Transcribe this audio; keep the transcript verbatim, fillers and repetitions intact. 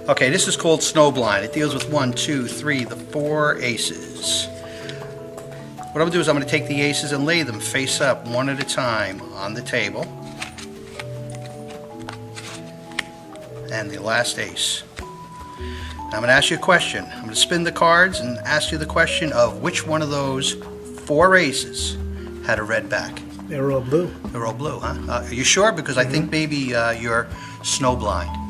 Okay, this is called Snowblind. It deals with one, two, three, the four aces. What I'm going to do is I'm going to take the aces and lay them face up one at a time on the table. And the last ace. Now I'm going to ask you a question. I'm going to spin the cards and ask you the question of which one of those four aces had a red back. They're all blue. They're all blue, huh? Uh, are you sure? Because I think maybe uh, you're snowblind.